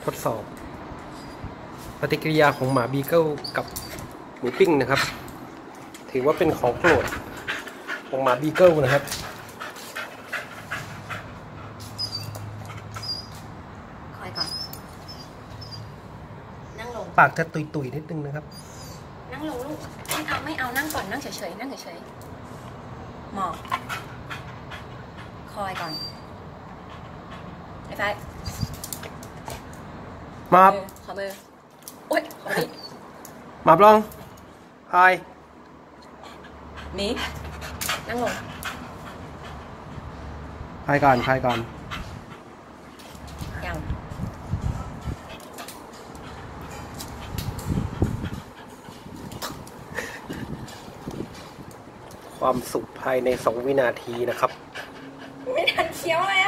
ทดสอบปฏิกิริยาของหมาบีเกิลกับหมูปิ้งนะครับถือว่าเป็นของโปรดของหมาบีเกิลนะครับคอยก่อนนั่งลงปากจะตุยๆนิดนึงนะครับนั่งลงลูกไม่เอานั่งก่อนนั่งเฉยๆนั่งเฉยๆหมอบคอยก่อนไอ้ไฟมาบขอมือโอ๊ยขอมือมาบลองพายนี่นั่งลงพายก่อนพายก่อนยังความสุขภายใน2 วินาทีนะครับไม่ทันเคี้ยวเลย